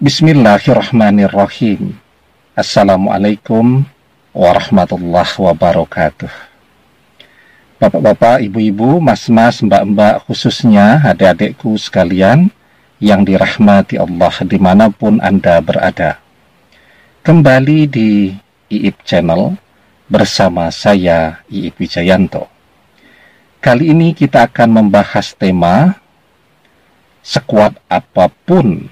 Bismillahirrahmanirrahim. Assalamualaikum warahmatullahi wabarakatuh. Bapak-bapak, ibu-ibu, mas-mas, mbak-mbak, khususnya adik-adikku sekalian yang dirahmati Allah dimanapun Anda berada. Kembali di IIP Channel bersama saya, IIP Wijayanto. Kali ini kita akan membahas tema sekuat apapun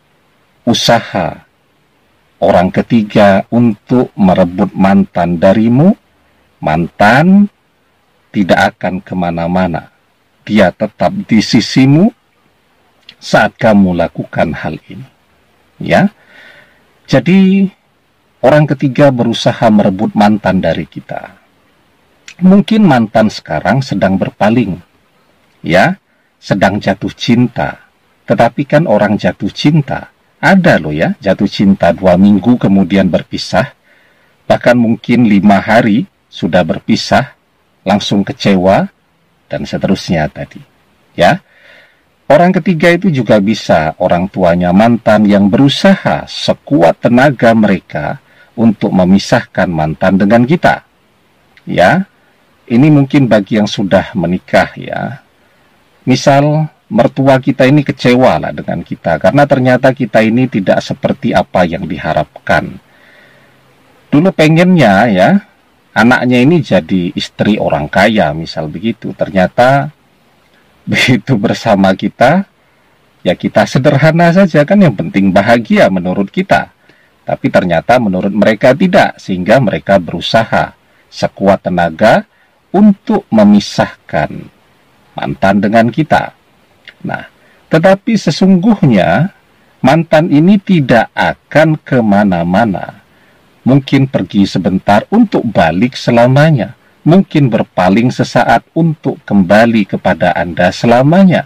usaha orang ketiga untuk merebut mantan darimu, mantan tidak akan kemana-mana. Dia tetap di sisimu saat kamu lakukan hal ini. Ya, jadi orang ketiga berusaha merebut mantan dari kita. Mungkin mantan sekarang sedang berpaling, ya, sedang jatuh cinta. Tetapi kan orang jatuh cinta, ada loh ya, jatuh cinta 2 minggu kemudian berpisah, bahkan mungkin 5 hari sudah berpisah, langsung kecewa, dan seterusnya tadi. Ya, orang ketiga itu juga bisa orang tuanya mantan yang berusaha sekuat tenaga mereka untuk memisahkan mantan dengan kita. Ya, ini mungkin bagi yang sudah menikah ya. Misal mertua kita ini kecewa lah dengan kita karena ternyata kita ini tidak seperti apa yang diharapkan. Dulu pengennya ya anaknya ini jadi istri orang kaya misal begitu. Ternyata begitu bersama kita ya kita sederhana saja kan, yang penting bahagia menurut kita. Tapi ternyata menurut mereka tidak, sehingga mereka berusaha sekuat tenaga untuk memisahkan mantan dengan kita. Nah, tetapi sesungguhnya mantan ini tidak akan kemana-mana. Mungkin pergi sebentar untuk balik selamanya. Mungkin berpaling sesaat untuk kembali kepada Anda selamanya.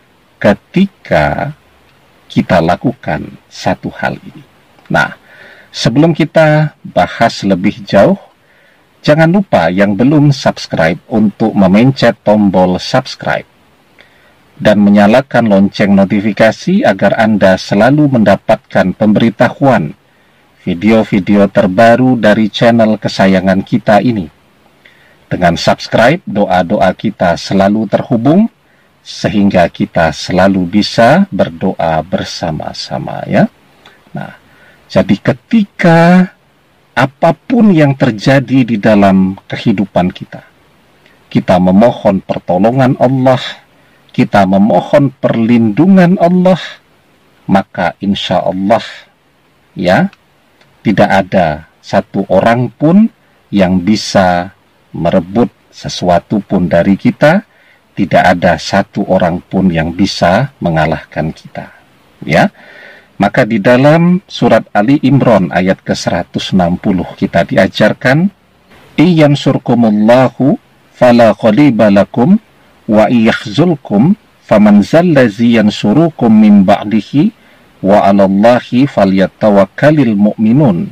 Ketika kita lakukan satu hal ini. Nah, sebelum kita bahas lebih jauh, jangan lupa yang belum subscribe untuk memencet tombol subscribe dan menyalakan lonceng notifikasi agar Anda selalu mendapatkan pemberitahuan video-video terbaru dari channel kesayangan kita ini. Dengan subscribe, doa-doa kita selalu terhubung sehingga kita selalu bisa berdoa bersama-sama ya. Nah, jadi ketika apapun yang terjadi di dalam kehidupan kita, kita memohon pertolongan Allah, kita memohon perlindungan Allah, maka insya Allah ya tidak ada satu orang pun yang bisa merebut sesuatu pun dari kita, tidak ada satu orang pun yang bisa mengalahkan kita. Ya, maka di dalam surat Ali Imran ayat ke-160 kita diajarkan, "Iyansurkumullahu fala ghaliba lakum wa iyakhzulkum faman zallazi yansurukum min ba'dihi wa 'alallahi falyatawakkalul mu'minun."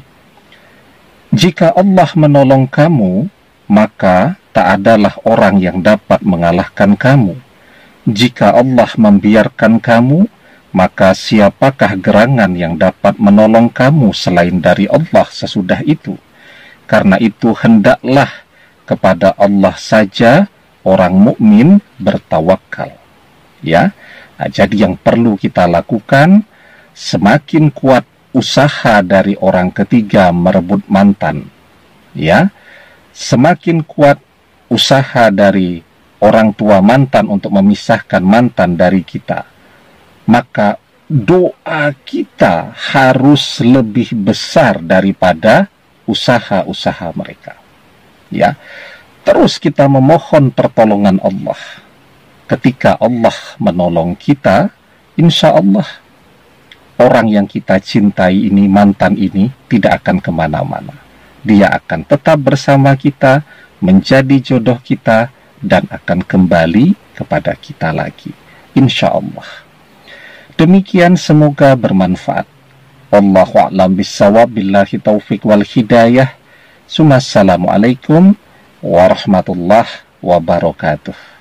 Jika Allah menolong kamu, maka tak adalah orang yang dapat mengalahkan kamu. Jika Allah membiarkan kamu, maka siapakah gerangan yang dapat menolong kamu selain dari Allah sesudah itu? Karena itu hendaklah kepada Allah saja orang mukmin bertawakal. Ya, nah, jadi yang perlu kita lakukan, semakin kuat usaha dari orang ketiga merebut mantan, ya, semakin kuat usaha dari orang tua mantan untuk memisahkan mantan dari kita, maka doa kita harus lebih besar daripada usaha-usaha mereka. Ya, terus kita memohon pertolongan Allah. Ketika Allah menolong kita, insya Allah orang yang kita cintai ini, mantan ini, tidak akan kemana-mana. Dia akan tetap bersama kita, menjadi jodoh kita, dan akan kembali kepada kita lagi. Insya Allah. Demikian, semoga bermanfaat. Wallahu a'lam bissawab, billahi taufiq wal hidayah. Assalamualaikum warahmatullahi wabarakatuh.